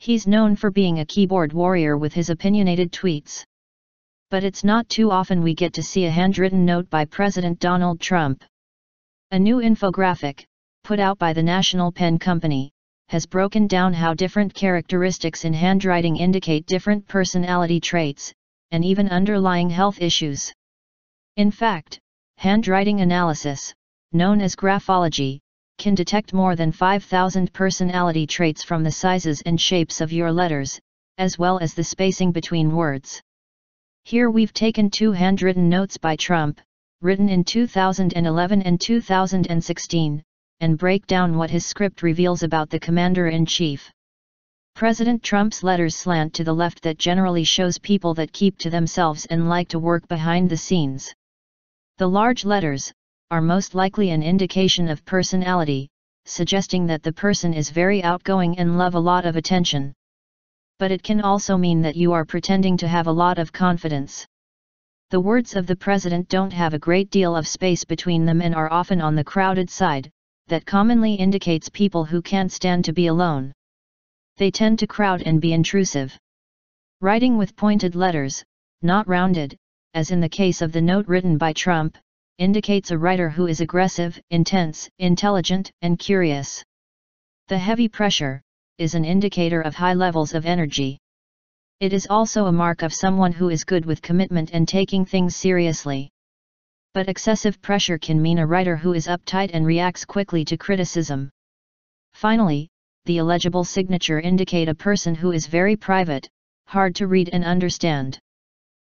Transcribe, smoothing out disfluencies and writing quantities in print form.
He's known for being a keyboard warrior with his opinionated tweets. But it's not too often we get to see a handwritten note by President Donald Trump. A new infographic, put out by the National Pen Company, has broken down how different characteristics in handwriting indicate different personality traits, and even underlying health issues. In fact, handwriting analysis, known as graphology, can detect more than 5,000 personality traits from the sizes and shapes of your letters, as well as the spacing between words. Here we've taken 2 handwritten notes by Trump, written in 2011 and 2016, and break down what his script reveals about the commander-in-chief. President Trump's letters slant to the left. That generally shows people that keep to themselves and like to work behind the scenes. The large letters are most likely an indication of personality, suggesting that the person is very outgoing and love a lot of attention. But it can also mean that you are pretending to have a lot of confidence. The words of the president don't have a great deal of space between them and are often on the crowded side. That commonly indicates people who can't stand to be alone. They tend to crowd and be intrusive. Writing with pointed letters, not rounded, as in the case of the note written by Trump, indicates a writer who is aggressive, intense, intelligent, and curious. The heavy pressure is an indicator of high levels of energy. It is also a mark of someone who is good with commitment and taking things seriously. But excessive pressure can mean a writer who is uptight and reacts quickly to criticism. Finally, the illegible signature indicate a person who is very private, hard to read and understand.